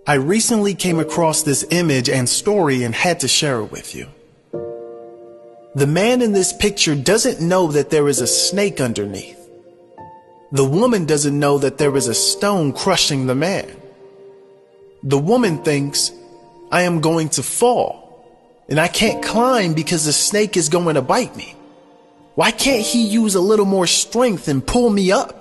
I recently came across this image and story and had to share it with you. The man in this picture doesn't know that there is a snake underneath. The woman doesn't know that there is a stone crushing the man. The woman thinks, I am going to fall, and I can't climb because the snake is going to bite me. Why can't he use a little more strength and pull me up?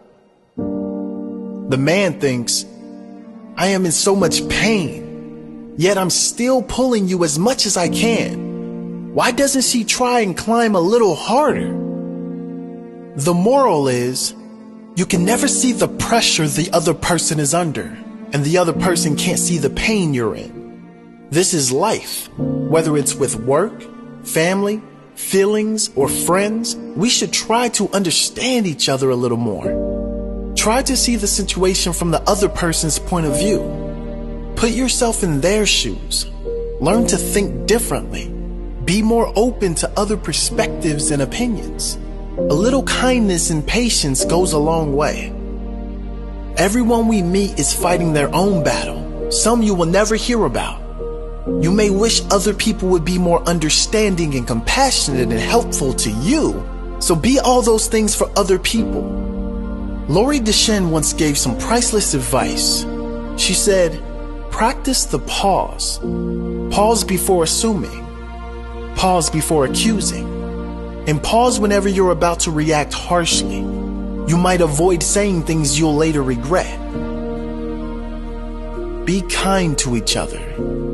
The man thinks, I am in so much pain, yet I'm still pulling you as much as I can. Why doesn't she try and climb a little harder? The moral is, you can never see the pressure the other person is under, and the other person can't see the pain you're in. This is life. Whether it's with work, family, feelings, or friends, we should try to understand each other a little more. Try to see the situation from the other person's point of view. Put yourself in their shoes. Learn to think differently. Be more open to other perspectives and opinions. A little kindness and patience goes a long way. Everyone we meet is fighting their own battle, some you will never hear about. You may wish other people would be more understanding and compassionate and helpful to you, so be all those things for other people. Lori Deschênes once gave some priceless advice. She said, practice the pause. Pause before assuming. Pause before accusing. And pause whenever you're about to react harshly. You might avoid saying things you'll later regret. Be kind to each other.